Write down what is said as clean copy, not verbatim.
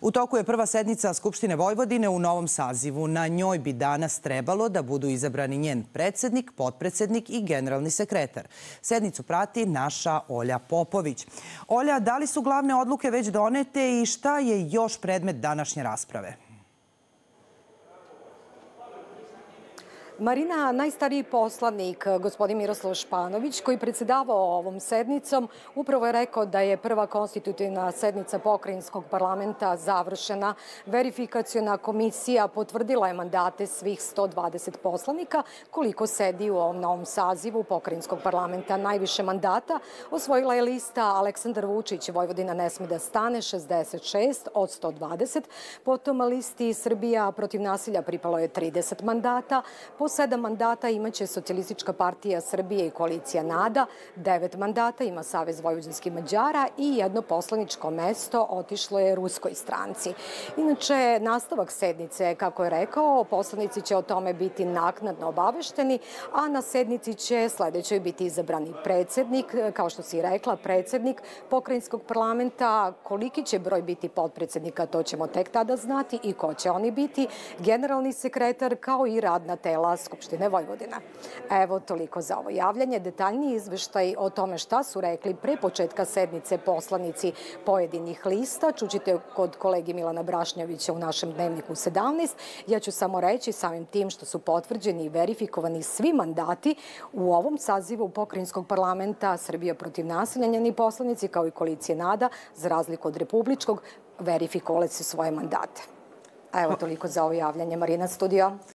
U toku je prva sednica Skupštine Vojvodine u novom sazivu. Na njoj bi danas trebalo da budu izabrani njen predsednik, potpredsednik i generalni sekretar. Sednicu prati naša Olja Popović. Olja, da li su glavne odluke već donete i šta je još predmet današnje rasprave? Marina, najstariji poslanik, gospodin Miroslav Španović, koji predsedavao ovom sednicom, upravo je rekao da je prva konstitutivna sednica pokrajinskog parlamenta završena. Verifikaciona komisija potvrdila je mandate svih 120 poslanika. Koliko sedi u ovom novom sazivu pokrajinskog parlamenta, najviše mandata osvojila je lista Aleksandar Vučić, Vojvodina ne sme da stane, 66 od 120. Potom listi Srbija protiv nasilja pripalo je 30 mandata. Po 7 mandata imaće Socijalistička partija Srbije i koalicija NADA, 9 mandata ima Savez vojvođanskih Mađara i jedno poslaničko mesto otišlo je ruskoj stranci. Inače, nastavak sednice, kako je rekao, poslanici će o tome biti naknadno obavešteni, a na sednici će sledećoj biti izabrani predsednik, kao što si rekla, predsednik pokrajinskog parlamenta. Koliki će broj biti potpredsednika, to ćemo tek tada znati i ko će oni biti, generalni sekretar kao i radna tela Skupštine Vojvodina. Evo, toliko za ovo javljanje. Detaljniji izveštaj o tome šta su rekli pre početka sednice poslanici pojedinih lista čućete kod kolegi Milana Brašnjevića u našem dnevniku 17. Ja ću samo reći, samim tim što su potvrđeni i verifikovani svi mandati u ovom sazivu pokrajinskog parlamenta Srbija protiv nasilja, njeni poslanici kao i koalicije NADA, za razliku od republičkog, verifikovali su svoje mandate. Evo, toliko za ovo javljanje. Marina, studio.